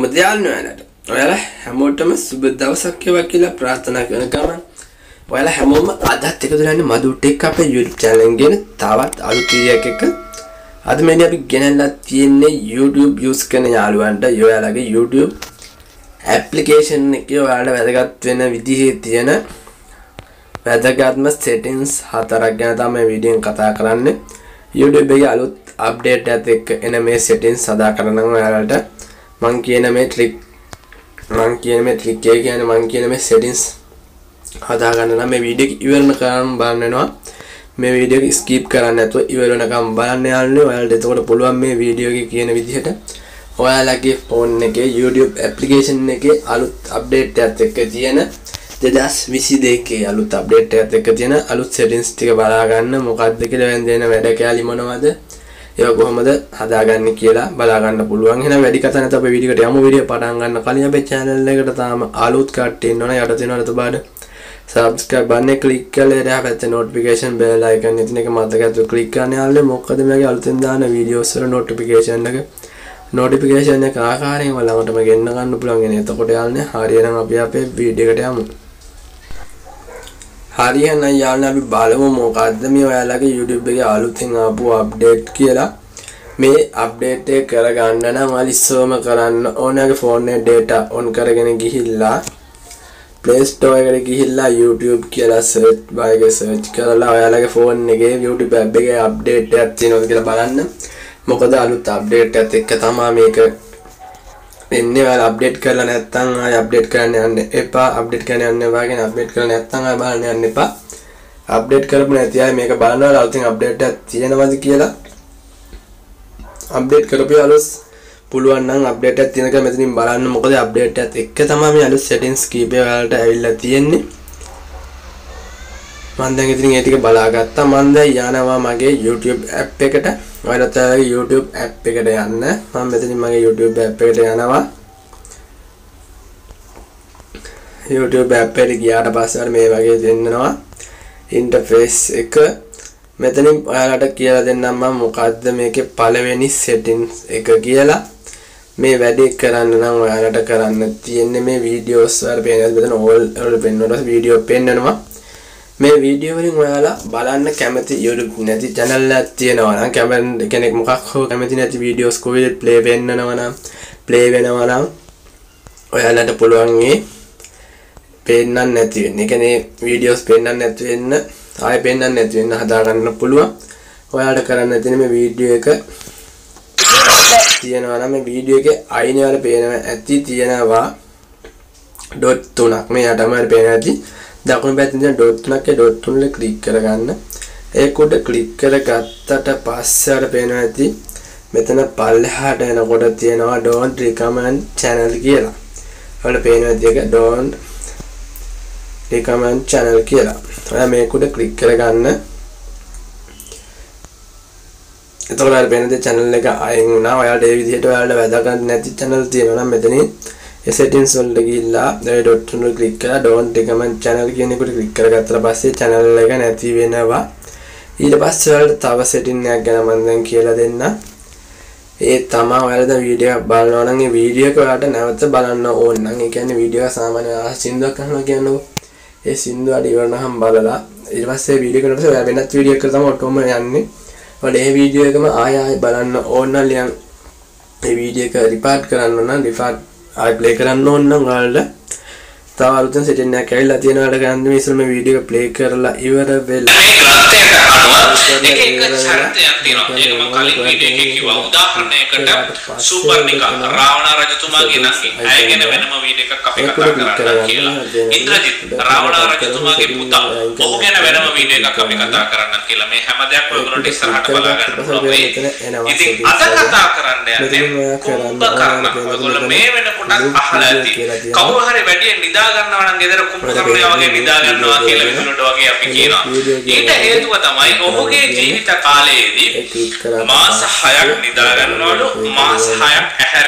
කොහොමද යාළුවනට ඔයාලා හැමෝටම සුබ දවසක් වේවා කියලා ප්‍රාර්ථනා කරන ගමන් ඔයාලා හැමෝම අදත් එකතු වෙන්නේ මදු ටෙක් අපේ YouTube channel එකෙන් ගෙන තවත් අලුත් වීඩියෝ එකක අද මේ අපි ගෙනල්ලා තියෙන්නේ YouTube use කරන යාළුවන්ට ඔයාලගේ YouTube application එකේ ඔයාලට වැදගත් වෙන විදිහේ තියෙන වැදගත්ම settings හතරක් ගැන තමයි මේ වීඩියෝෙන් කතා කරන්නේ YouTube එකේ අලුත් update එකත් එක්ක එන මේ settings හදා කරනවා ඔයාලට මම කියන මේ trick එක කියන්නේ මම කියන මේ settings හදා ගන්න නම් මේ වීඩියෝ එක ඉවරන කරන් බලන්න වෙනවා මේ වීඩියෝ එක skip කරන්න නැතුව ඉවර වෙනකම් බලන්න යාළුවනේ ඔයාලට එතකොට පුළුවන් මේ වීඩියෝ එකේ කියන විදිහට ඔයාලගේ phone එකේ YouTube application එකේ අලුත් update එකත් එක්ක තියෙන 2022 අලුත් update එකත් එක්ක තියෙන අලුත් settings ටික බලා ගන්න මොකක්ද කියලා වෙන දෙන වැඩ කැලි මොනවද ඒක කොහොමද හදාගන්නේ කියලා බලා ගන්න පුළුවන්. එහෙනම් වැඩි කතා නැතුව අපේ වීඩියෝ එකට යමු. වීඩියෝ පටන් ගන්න කලින් අපේ channel එකට තාම අලුත් කට්ටිය ඉන්නවනේ යට තියෙනවනේ තබාඩ subscribe button එක click කරලා එහා පැත්තේ notification bell icon එක තියෙන එක මතක ඇතුව click කරන්න යාළුවනේ. මොකද මේකේ අලුතෙන් දාන videos වල notification එක ආකාරයෙන්ම ළඟටම ගෙන්න ගන්න පුළුවන් වෙන. එතකොට යාළුවනේ හරියනම් අපි අපේ වීඩියෝ එකට යමු. හරියනම් යාළුවනේ අපි බලමු මොකද්ද මේ ඔයාලගේ YouTube එකේ අලුතෙන් ආපු update කියලා. මේ update එක කරගන්න නම් ඔයාලා ඉස්සෙල්ලාම කරන්න ඕනගේ phone එකේ data on කරගෙන ගිහිල්ලා Play Store එකට ගිහිල්ලා YouTube කියලා search bar එකේ search කරලා ඔයාලගේ phone එකේ YouTube app එකේ update එකක් තියෙනවද කියලා බලන්න. මොකද අලුත් update එකත් එක්ක තමයි මේක එන්නේ. ඔයාලා update කරලා නැත්නම් ආයෙ update කරන්න යන්න එපා. update කරන්න යන්න එපා කියන update කරලා නැත්නම් ආයෙ බලන්න යන්න එපා. update කරපු නැති අය මේක බලනවා අලුතින් update එකක් තියෙනවද කියලා. update කරපු යාළුවෝ පුළුවන් නම් update එකක් තියෙනක මෙතනින් බලන්න. මොකද update එකත් එක්ක තමයි මේ අලුත් settings කීපය ඔයාලට ඇවිල්ලා තියෙන්නේ. මම දැන් ඉතින් ඒ ටික බලාගත්තා. මම දැන් යනවා මගේ YouTube app එකට. ඔයාලට YouTube app එකට යන්න. මම මෙතනින් මගේ YouTube app එකට යනවා. YouTube app එකට ගියාට පස්සේ මේ වගේ දෙන්නවා interface එක. මෙතනින් ඔයාලට කියලා දෙන්නම් මම මොකද්ද මේකේ පළවෙනි settings එක කියලා. මේ වැඩේ කරන්න නම් ඔයාලට කරන්න තියෙන්නේ මේ videos වල පේනවා. මෙතන all පෙන්වනවා video පෙන්වනවා. මේ වීඩියෝ වලින් ඔයාලා බලන්න කැමති YouTube නැති channel එකක් තියෙනවා නම් කෙනෙක් මොකක් හෝ කැමති නැති videos කොහෙද play වෙනවා නම් ඔයාලට පුළුවන් මේ පෙන්නන්න නැති වෙන්න. ඒ කියන්නේ videos පෙන්නන්න නැති වෙන්න ආයෙ පෙන්නන්න නැති වෙන්න හදා ගන්න පුළුවන්. ඔයාලට කරන්න තියෙන මේ වීඩියෝ එක තියෙනවා නම් මේ වීඩියෝ එකේ අයිනේ වල පේනවා ඇති තියෙනවා ඩොට් තුනක්. මේ යටම පේනවා ඇති දකුණු පැත්තේ තියෙන ඩොට් තුනක් ඒ ඩොට් තුන වල ක්ලික් කරගන්න. ඒක උඩ ක්ලික් කරගත්තට පස්සේ අර පේනවා ඇති මෙතන පල්ලෙහාට එනකොට තියෙනවා don't recommend channel කියලා. වල පේනවා ඇති ඒක don't recommend channel කියලා. ඔයා මේක උඩ ක්ලික් කරගන්න. එතකොට අර පේන දේ channel එක අයින් වුණා. ඔයාලට ඒ විදිහට ඔයාලට වැදගත් නැති channel තියෙනවා නම් මෙතනින් ඒ settings වලට ගිහිල්ලා ඒ dot එක ක්ලික් කරලා don't recommend channel කියන එකට ක්ලික් කරගත්තට පස්සේ channel එක නැති වෙනවා. ඊට පස්සේ ඔයාලට තව setting එකක් ගැන මම දැන් කියලා දෙන්න. ඒ තමයි ඔයාලා වීඩියෝ එක බලනවා නම් ඒ වීඩියෝ එක ඔයාලට නැවත බලන්න ඕන නම් ඒ කියන්නේ වීඩියෝ එක සාමාන්‍ය සින්දුවක් අහනවා කියනකො ඒ සින්දුව අඩ ඉවරනහම බලලා ඊට පස්සේ වීඩියෝ එකට පස්සේ ඔයා වෙනත් වීඩියෝ එකකට තමයි ඔටෝම යන්නේ. ඔයාලා මේ වීඩියෝ එකම ආයෙ බලන්න ඕන නම් ලියන් මේ වීඩියෝ එක රිපාර්ට් කරන්න ඕන නම් රිපාර්ට් ආයෙ ප්ලේ කරන්න ඕන නම් ඔයාලට තව අලුතෙන් setting එකක් ඇවිල්ලා තියෙනවා. ඔයාලට ගන්න මේ ඉස්සෙල්ලා මේ වීඩියෝ එක ප්ලේ කරලා ඉවර වෙලා එක ශරතයක් තියෙනවා. ඒක මම කලින් වීඩියෝ එකේ කිව්වා. උදාහරණයකට සූපර්ණිකා රාවණ රජතුමාගේ නම් ඇයගෙන වෙනම වීඩියෝ එකක් අපි කතා කරන්න කියලා. ඉන්ද්‍රජිත් රාවණ රජතුමාගේ පුතා ඔහු ගැන වෙනම වීඩියෝ එකක් අපි කතා කරන්න කියලා. මේ හැම දෙයක්ම ඔයගොල්ලෝට ඉස්සරහට බලා ගන්න පුළුවන්. ඉතින් අද කතා කරන්න යන්නේ කුම්භකර්ණ. ඔයගොල්ලෝ මේ වෙනකොටත් අහලා ඇති. කවුරු හරි වැඩියෙන් නිදා ගන්නවා නම් ගෙදර කුම්භකර්ණය වගේ නිදා ගන්නවා කියලා විදුලට වගේ අපි කියනවා. ඊට හේතුව තමයි ඔහුගේ ජීවිත කාලයේදී මාස 6ක් නිදා ගන්නවලු. මාස 6ක් ඇහැර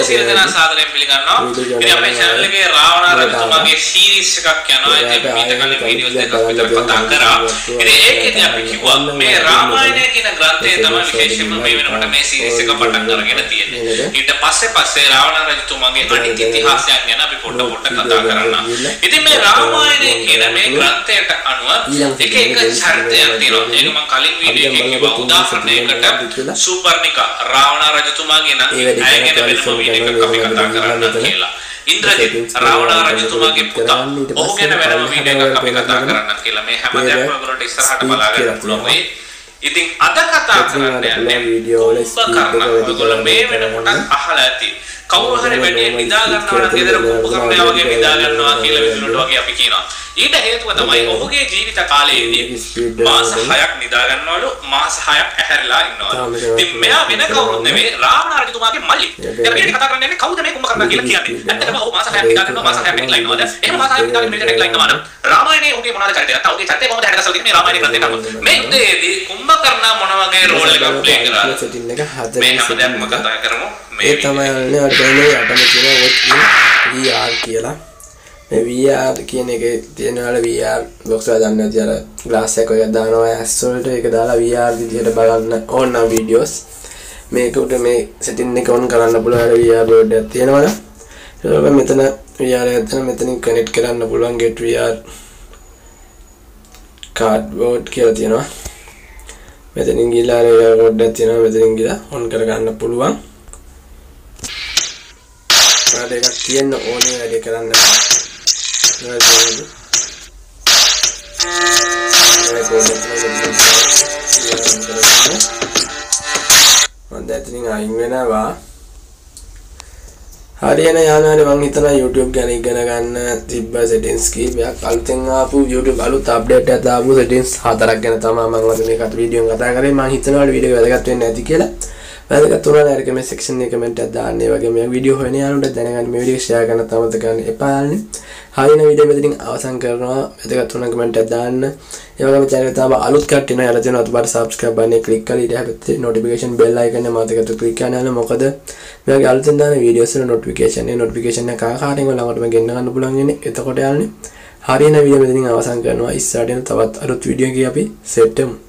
සියලු දෙනා සාදරයෙන් පිළිගන්නවා. ඉතින් අපේ channel එකේ රාවණ රජතුමාගේ series එකක් යනවා. ඉතින් ඊට කලින් videos දෙකක් විතර කතා කරා. ඉතින් ඒකෙදී අපි කිව්වා මේ රාමායනය කියන ග්‍රන්ථය තමයි විශේෂයෙන්ම මේ වෙනකොට මේ series එක පටන් අරගෙන තියෙන්නේ. ඊට පස්සේ රාවණ රජතුමාගේ අනිත් ඉතිහාසයන් ගැන අපි පොඩ්ඩක් කතා කරන්න. ඉතින් මේ රාමායනය කියන මේ ග්‍රන්ථයට අනුව එක චරිතයක් තියෙනවා. ඒක මම කලින් වීඩියෝ එකේ කිව්වා. උදාහරණයකට සූපර්ණිකා රාවණ රජතුමාගේ නම් ඇය ගැන වෙනම වීඩියෝ එකක් අපි කතා කරන්න කියලා. ඉන්ද්‍රජිත් රාවණ රජතුමාගේ පුතා. ඔහු ගැන වෙනම වීඩියෝ එකක් අපි කතා කරන්න කියලා. මේ හැම දෙයක්ම ඔයගොල්ලන්ට ඉස්සරහට බලා ගන්න පුළුවන් වෙයි. ඉතින් අද කතා කරන්න යන්නේ වීඩියෝ වල ස්පීඩ් ඔයගොල්ලෝ මේ වෙනකොට අහලා ඇති. කවුරු හරි වැඩි නිදා ගන්නවා නම් ගෙදර කුඹකරණය වගේ නිදා ගන්නවා කියලා විදිහට වගේ අපි කියනවා. ඊට හේතුව තමයි ඔහුගේ ජීවිත කාලයේදී මාස 6ක් නිදා ගන්නවලු මාස 6ක් ඇහැරලා ඉන්නවලු. ඉතින් මෙයා වෙන කවුරුත් නෙවෙයි රාවණ රජතුමාගේ මල්ලි. ඒකට කතා කරන්නේ කවුද මේ කුඹකරණය කියලා කියන්නේ. ඇත්තටම ඔහු මාස 6ක් නිදා ගන්නවා මාස 6ක් මෙහෙලා ඉන්නවද? එහෙම මාස 6ක් නිදා ගන්න මෙහෙලා ඉන්නවා නම් රාමායනේ ඔහුගේ මොනවාද චරිතය? නැත්නම් ඔහුගේ චරිතය කොහොමද හැදගස්සලා තියෙන්නේ මේ රාමායනේ ග්‍රන්ථයට අනුව. මේ යුද්ධයේදී කුඹකරණ මොන වගේ රෝල් එකක් ප්ලේ කරාද? මේ හැමදේම කතා කරමු. මේ තමයි අන්නේ අතනේ යටම තියෙන VR කියලා. මේ VR කියන එකේ තියෙනවල VR box එක ගන්න නැති අර glass එකක් ඔය දානවා ඇස් වලට ඒක දාලා VR විදිහට බලන්න ඕන නම් videos මේක උඩ මේ setting එක on කරන්න පුළුවන් අර VR board එකක් තියෙනවනේ ඒක මෙතන VR එක ගන්න මෙතනින් connect කරන්න පුළුවන් get VR cardboard කියලා තියෙනවා මෙතනින් ගිහලා අර VR board එකක් තියෙනවා මෙතනින් ගිහලා on කර ගන්න පුළුවන් වැඩ එකක් තියෙන ඕනේ වැඩ කරන්න අයින් වෙනවා හරියන යාළුවනේ මම හිතනවා YouTube ගැන ඉගෙන ගන්න තිබ්බ settings කීපයක් අලුතෙන් ආපු YouTube අලුත් update එකක් දාපු settings 4ක් ගැන තමයි මම අද මේකට වීඩියෝ එක කතා කරේ මම හිතනවා වීඩියෝ එක වැදගත් වෙන්නේ නැති කියලා වැදගත් වුණා නේද කමෙන්ට් section එකේ කමෙන්ට් එකක් දාන්න ඒ වගේ මේ වීඩියෝ හොයන යාළුවන්ට දැනගන්න මේ වීඩියෝ share කරන්න අමතක කරන්න එපා යාළුවනේ හරියන වීඩියෝ මෙතනින් අවසන් කරනවා වැදගත් වුණා කමෙන්ට් එකක් දාන්න ඒ වගේම channel එක තාම අලුත් කට්ටිය නෝ යාළුවා තියෙනවා අතපට subscribe button එක click කරලා ඊට හැපෙත් notification bell icon එක මාතකට click කරන්න යාළුවා මොකද මේ වගේ අලුතෙන් දාන වීඩියෝස් වල notification එක ආකාරයෙන් ළඟටම ගෙන්න ගන්න පුළුවන් වෙන්නේ එතකොට යාළුවනේ හරියන වීඩියෝ මෙතනින් අවසන් කරනවා ඉස්සරහට තවත් අලුත් වීඩියෝ එකක් අපි සෙට් වෙමු